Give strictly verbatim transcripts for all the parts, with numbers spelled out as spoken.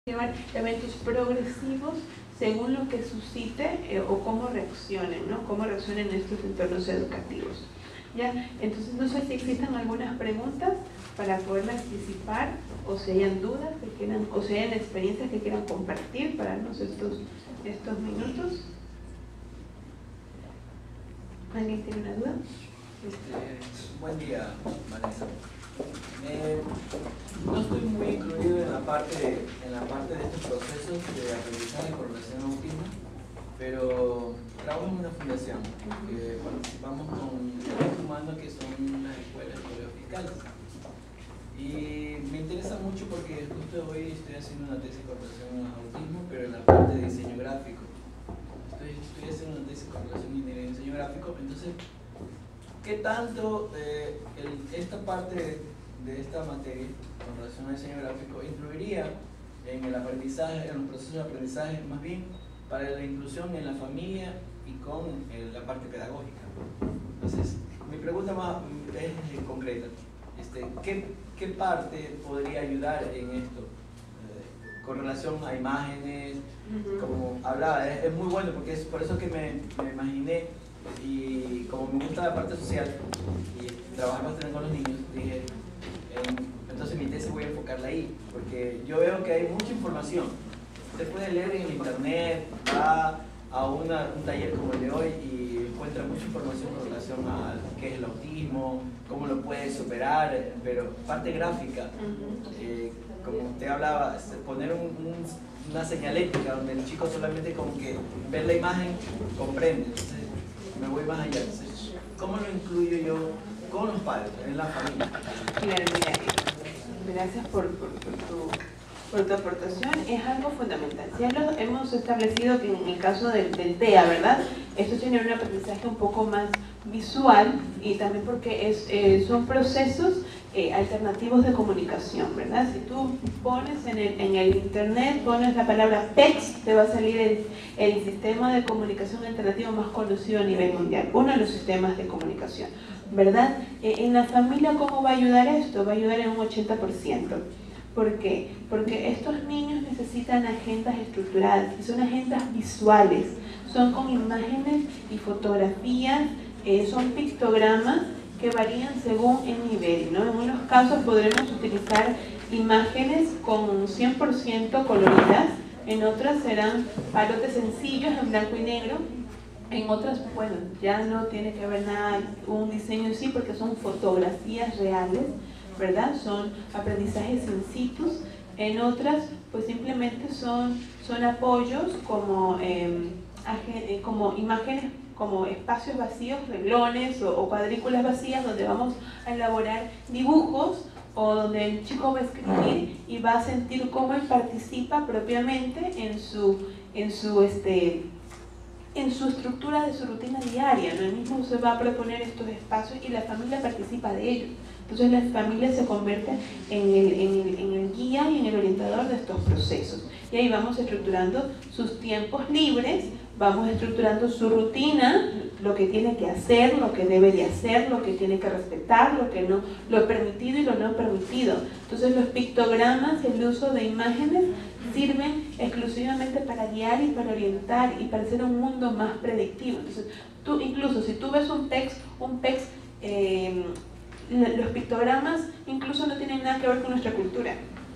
llevar eventos progresivos según lo que suscite eh, o cómo reaccionen, ¿no? Cómo reaccionen estos entornos educativos. ¿Ya? Entonces, no sé si existen algunas preguntas para poderlas anticipar, o si hayan dudas que quieran, o si hayan experiencias que quieran compartir para darnos estos, estos minutos. ¿Alguien tiene una duda? Este, buen día, Vanessa. Eh, no estoy muy incluido en la parte de, en la parte de estos procesos de aprendizaje con relación al autismo, pero trabajo en una fundación que participamos con Derecho Humano, que son las escuelas de colegios fiscales. Y me interesa mucho porque justo hoy estoy haciendo una tesis con relación al autismo, pero en la parte de diseño gráfico. Estoy, estoy haciendo una tesis con relación a diseño gráfico, entonces, ¿qué tanto eh, el, esta parte de esta materia con relación al diseño gráfico influiría en el aprendizaje, en los procesos de aprendizaje, más bien para la inclusión en la familia y con eh, la parte pedagógica? Entonces, mi pregunta más es eh, concreta. Este, ¿qué, ¿Qué parte podría ayudar en esto? Eh, con relación a imágenes, como hablaba, es, es muy bueno porque es por eso que me, me imaginé, y como me gusta la parte social y trabajar bastante con los niños, dije, eh, entonces mi tesis voy a enfocarla ahí, porque yo veo que hay mucha información. Usted puede leer en el internet, va a una, un taller como el de hoy y encuentra mucha información con relación a qué es el autismo, cómo lo puede superar, pero parte gráfica, eh, como usted hablaba, poner un, un, una señalética donde el chico solamente como que ver la imagen comprende. Entonces, me voy más allá. Entonces, ¿cómo lo incluyo yo con los padres, en la familia? Claro, mira, gracias por, por, por, tu, por tu aportación. Es algo fundamental. Ya lo hemos establecido que en el caso del, del T E A, ¿verdad? Esto tiene un aprendizaje un poco más visual, y también porque es, eh, son procesos eh, alternativos de comunicación, ¿verdad? Si tú pones en el, en el internet, pones la palabra P E X, te va a salir el, el sistema de comunicación alternativo más conocido a nivel mundial, uno de los sistemas de comunicación, ¿verdad? Eh, en la familia, ¿cómo va a ayudar esto? Va a ayudar en un ochenta por ciento. ¿Por qué? Porque estos niños necesitan agendas estructuradas, y son agendas visuales, son con imágenes y fotografías, eh, son pictogramas que varían según el nivel, ¿no? En unos casos podremos utilizar imágenes con cien por ciento coloridas, en otras serán palotes sencillos en blanco y negro, en otras, bueno, ya no tiene que ver nada un diseño en sí, porque son fotografías reales, ¿verdad? Son aprendizajes in situ. En otras, pues simplemente son, son apoyos como, eh, como imágenes, como espacios vacíos, renglones o, o cuadrículas vacías, donde vamos a elaborar dibujos, o donde el chico va a escribir y va a sentir cómo él participa propiamente en su, en su, este, en su estructura de su rutina diaria, ¿no? Él mismo se va a proponer estos espacios y la familia participa de ellos. Entonces la familia se convierte en el, en, el, en el guía y en el orientador de estos procesos. Y ahí vamos estructurando sus tiempos libres, vamos estructurando su rutina, lo que tiene que hacer, lo que debe de hacer, lo que tiene que respetar, lo que no, lo permitido y lo no permitido. Entonces los pictogramas, el uso de imágenes, sirven exclusivamente para guiar y para orientar y para hacer un mundo más predictivo. Entonces, tú, incluso si tú ves un P E X, un P E X, eh, los pictogramas incluso no tienen nada que ver con nuestra cultura,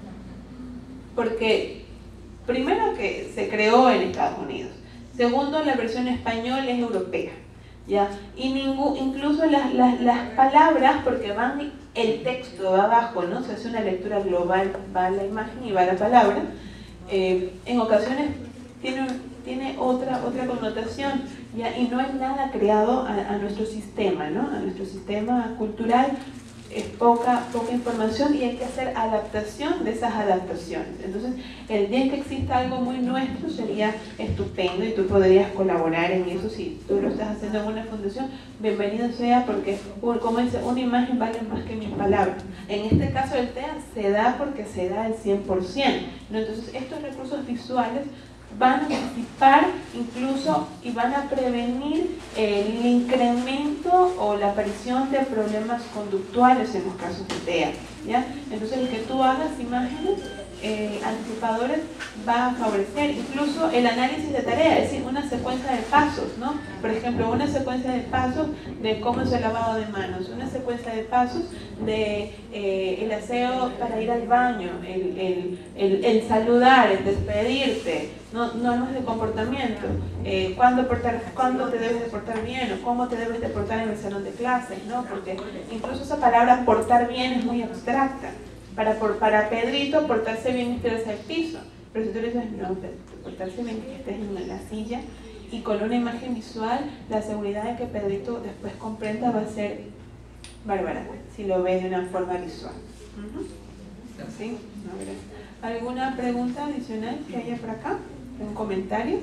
porque primero que se creó en Estados Unidos, segundo la versión española es europea, ¿ya? Y ningún, incluso las, las, las palabras, porque van el texto va abajo, ¿no? Se hace una lectura global, va la imagen y va la palabra, eh, en ocasiones tiene, tiene otra, otra connotación, ¿ya? Y no hay nada creado a, a nuestro sistema, ¿no? A nuestro sistema cultural es poca, poca información, y hay que hacer adaptación de esas adaptaciones. Entonces, el día en que exista algo muy nuestro sería estupendo, y tú podrías colaborar en eso si tú lo estás haciendo en una fundación. Bienvenido sea, porque como dice, una imagen vale más que mil palabras. En este caso del T E A se da porque se da al cien por ciento, ¿no? Entonces, estos recursos visuales van a anticipar incluso y van a prevenir el incremento o la aparición de problemas conductuales en los casos de T E A, ¿ya? Entonces, el que tú hagas imágenes eh, anticipadores va a favorecer incluso el análisis de tarea, es decir, una secuencia de pasos, ¿no? Por ejemplo, una secuencia de pasos de cómo es el lavado de manos, una secuencia de pasos de eh, el aseo para ir al baño, el, el, el, el saludar, el despedirte, ¿no? Normas de comportamiento, eh, cuándo, portar, cuándo te debes de portar bien o cómo te debes de portar en el salón de clases, ¿no? Porque incluso esa palabra portar bien es muy abstracta. Para, por, para Pedrito, portarse bien es tirarse al piso, pero si tú le dices, no, portarse bien es que estés en la silla, y con una imagen visual, la seguridad de que Pedrito después comprenda va a ser bárbara, si lo ve de una forma visual. Uh-huh. ¿Sí? No, gracias. ¿Alguna pregunta adicional que haya por acá? ¿Un comentario?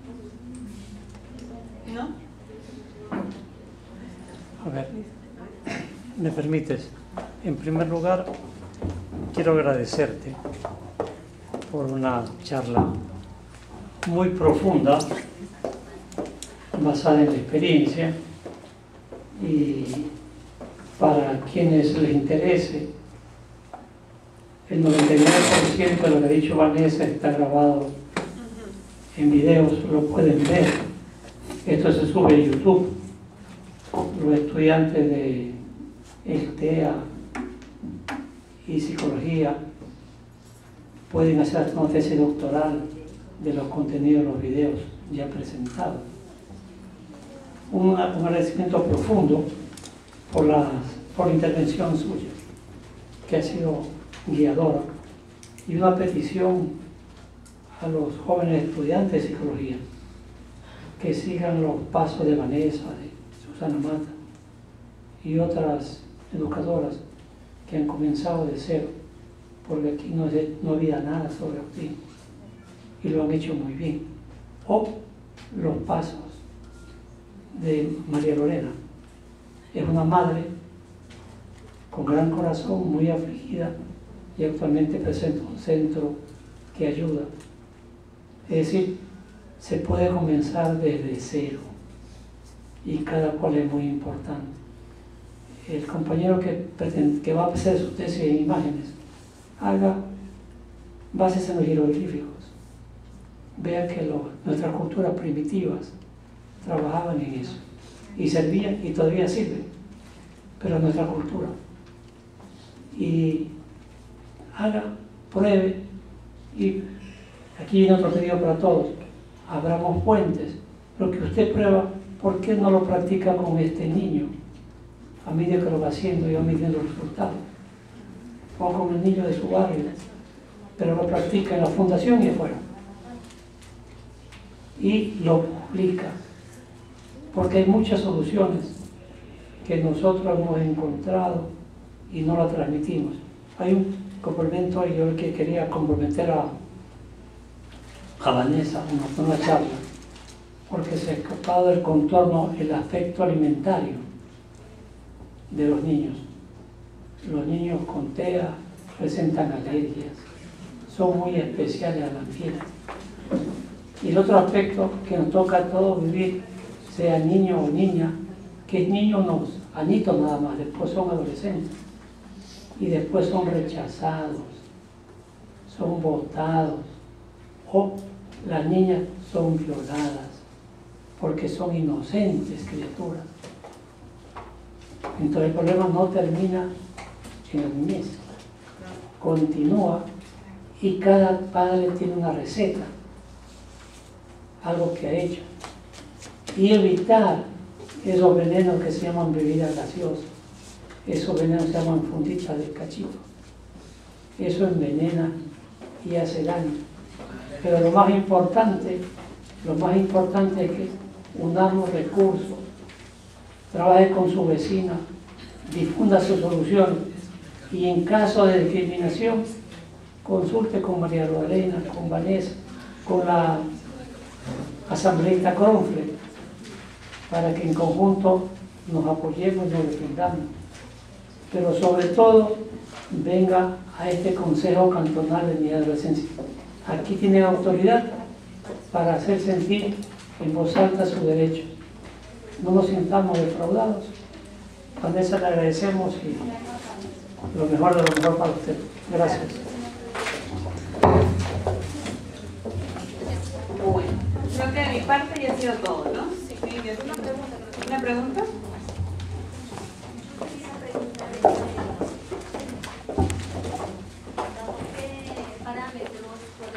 ¿No? A ver, ¿me permites? En primer lugar, quiero agradecerte por una charla muy profunda, basada en la experiencia, y para quienes les interese, el noventa y nueve por ciento de lo que ha dicho Vanessa está grabado en videos, lo pueden ver. Esto se sube a YouTube. Los estudiantes de el T E A y psicología pueden hacer hasta una tesis doctoral de los contenidos de los videos ya presentados. Un, un agradecimiento profundo por, las, por la intervención suya, que ha sido guiadora, y una petición a los jóvenes estudiantes de psicología que sigan los pasos de Vanessa, de Susana Mata y otras educadoras que han comenzado de cero, porque aquí no, no había nada sobre autismo y lo han hecho muy bien. O los pasos de María Lorena. Es una madre con gran corazón, muy afligida, y actualmente presenta un centro que ayuda. Es decir, se puede comenzar desde cero y cada cual es muy importante. El compañero que, pretende, que va a hacer su tesis en imágenes, haga bases en los jeroglíficos. Vea que lo, nuestras culturas primitivas trabajaban en eso y servían y todavía sirven, pero nuestra cultura. Y haga, pruebe, y aquí viene otro pedido para todos: abramos puentes. Lo que usted prueba, ¿por qué no lo practica con este niño? A medida que lo va haciendo y va midiendo los resultados. O con el niño de su barrio, pero lo practica en la fundación y afuera. Y lo publica, porque hay muchas soluciones que nosotros hemos encontrado y no las transmitimos. Hay un complemento, y yo que quería comprometer a, a Vanessa en una charla, porque se ha escapado del contorno el aspecto alimentario de los niños. Los niños con T E A presentan alergias, son muy especiales a la piel. Y el otro aspecto que nos toca a todos vivir, sea niño o niña, que es niño unos añitos nada más, después son adolescentes, y después son rechazados, son botados, o las niñas son violadas, porque son inocentes criaturas. Entonces el problema no termina en la niñez, continúa, y cada padre tiene una receta, algo que ha hecho, y evitar esos venenos que se llaman bebidas gaseosas, esos venenos se llaman funditas de cachito, eso envenena y hace daño. Pero lo más importante, lo más importante es que unamos recursos, trabaje con su vecina, difunda sus soluciones, y en caso de discriminación, consulte con María Lorena, con Vanessa, con la asambleísta Cronfle, para que en conjunto nos apoyemos y nos defendamos. Pero sobre todo, venga a este Consejo Cantonal de Niñez y Adolescencia. Aquí tiene autoridad para hacer sentir en voz alta sus derechos. No nos sintamos defraudados. Vanessa, le agradecemos y lo mejor de lo mejor para usted. Gracias. parte ya ha sido todo, ¿no? Sí, ya está. Una pregunta. ¿Una pregunta? ¿Qué parámetros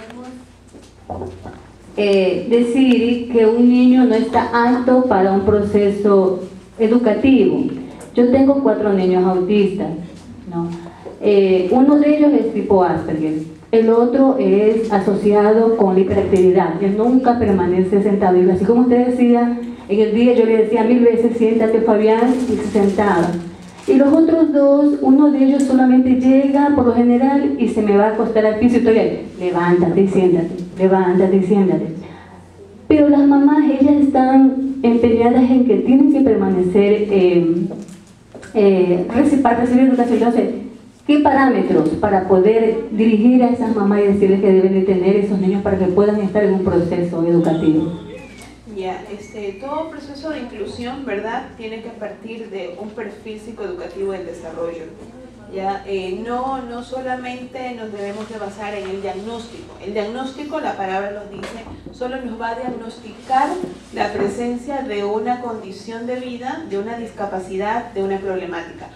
podemos eh, decir que un niño no está apto para un proceso educativo? Yo tengo cuatro niños autistas, ¿no? Eh, uno de ellos es tipo Asperger, el otro es asociado con la hiperactividad, que nunca permanece sentado. Y así como usted decía, en el día yo le decía mil veces, siéntate Fabián, y se sentaba. Y los otros dos, uno de ellos solamente llega por lo general y se me va a acostar al piso y estoy ahí, levántate y siéntate, levántate y siéntate. Pero las mamás, ellas están empeñadas en que tienen que permanecer eh, eh, para recibir educación. Entonces, ¿qué parámetros para poder dirigir a esas mamás y decirles que deben de tener esos niños para que puedan estar en un proceso educativo? Ya, este, todo proceso de inclusión, ¿verdad?, tiene que partir de un perfil psicoeducativo del desarrollo. Ya, eh, no, no solamente nos debemos de basar en el diagnóstico. El diagnóstico, la palabra nos dice, solo nos va a diagnosticar la presencia de una condición de vida, de una discapacidad, de una problemática.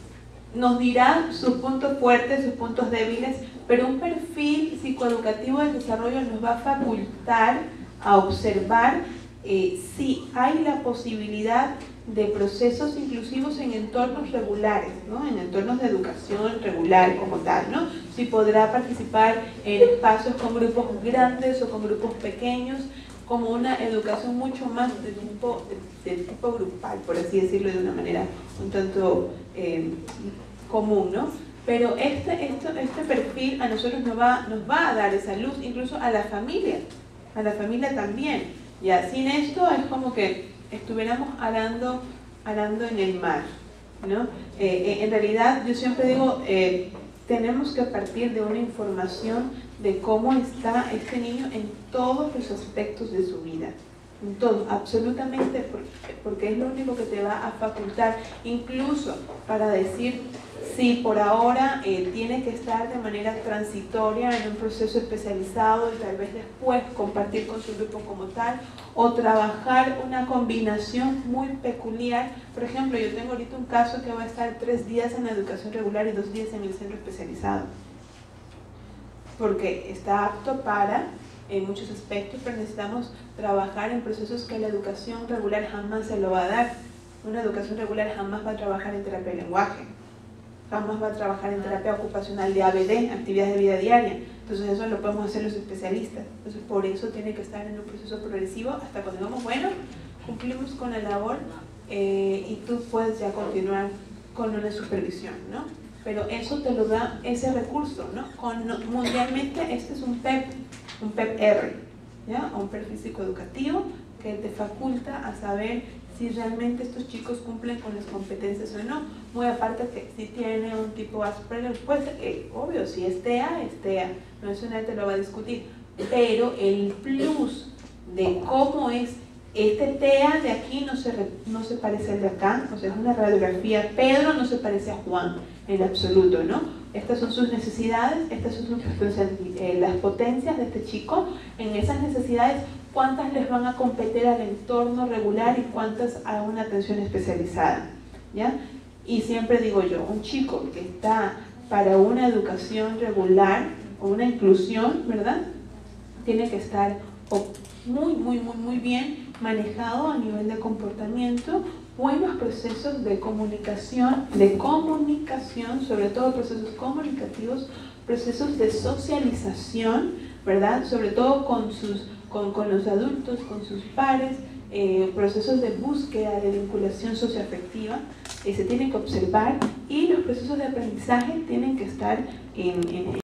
Nos dirá sus puntos fuertes, sus puntos débiles, pero un perfil psicoeducativo del desarrollo nos va a facultar a observar eh, si hay la posibilidad de procesos inclusivos en entornos regulares, ¿no? En entornos de educación regular como tal, ¿no? Si podrá participar en espacios con grupos grandes o con grupos pequeños, como una educación mucho más de tipo, de, de tipo grupal, por así decirlo de una manera un tanto eh, común, ¿no? Pero este, esto, este perfil a nosotros nos va, nos va a dar esa luz, incluso a la familia, a la familia también. Ya, sin esto es como que estuviéramos arando, arando en el mar, ¿no? Eh, eh, en realidad yo siempre digo, eh, tenemos que partir de una información de cómo está este niño en todos los aspectos de su vida, en todo, absolutamente, porque, porque es lo único que te va a facultar, incluso para decir si por ahora eh, tiene que estar de manera transitoria en un proceso especializado y tal vez después compartir con su grupo como tal, o trabajar una combinación muy peculiar. Por ejemplo, yo tengo ahorita un caso que va a estar tres días en la educación regular y dos días en el centro especializado, porque está apto para en muchos aspectos, pero necesitamos trabajar en procesos que la educación regular jamás se lo va a dar. Una educación regular jamás va a trabajar en terapia de lenguaje, jamás va a trabajar en terapia ocupacional de A B D, actividades de vida diaria. Entonces eso lo podemos hacer los especialistas. Entonces por eso tiene que estar en un proceso progresivo hasta cuando digamos, bueno, cumplimos con la labor eh, y tú puedes ya continuar con una supervisión, ¿no? Pero eso te lo da ese recurso, ¿no? Con, no mundialmente este es un P E P, un P E P R, ¿ya? Un perfil psicoeducativo que te faculta a saber si realmente estos chicos cumplen con las competencias o no. Muy aparte que si tiene un tipo Asperger, pues eh, obvio, si es T E A, es T E A, no eso nadie te lo va a discutir, pero el plus de cómo es este T E A de aquí no se, no se parece al de acá, o sea, es una radiografía, Pedro no se parece a Juan en absoluto, ¿no? Estas son sus necesidades, estas son sus, eh, las potencias de este chico. En esas necesidades, ¿cuántas les van a competir al entorno regular y cuántas a una atención especializada? ¿Ya? Y siempre digo yo, un chico que está para una educación regular o una inclusión, ¿verdad? Tiene que estar muy, muy, muy, muy bien manejado a nivel de comportamiento, buenos procesos de comunicación, de comunicación, sobre todo procesos comunicativos, procesos de socialización, ¿verdad? Sobre todo con, sus, con, con los adultos, con sus pares, eh, procesos de búsqueda de vinculación socioafectiva, eh, se tienen que observar, y los procesos de aprendizaje tienen que estar en, en